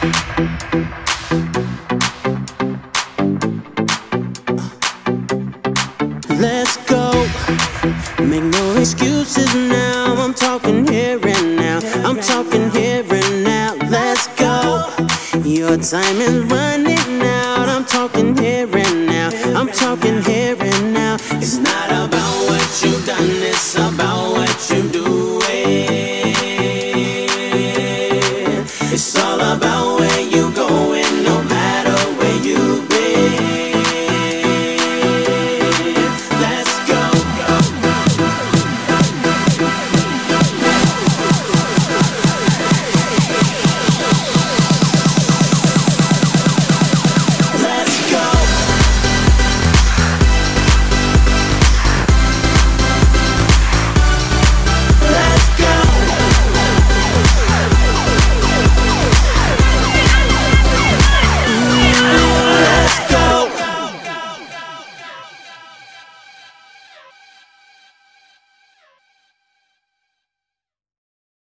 Let's go. Make no excuses now. I'm talking here and now. I'm talking here and now. Let's go. Your time is running out. I'm talking here and now. I'm talking here and now. It's not about what you've done, it's about what you're doing. It's all about where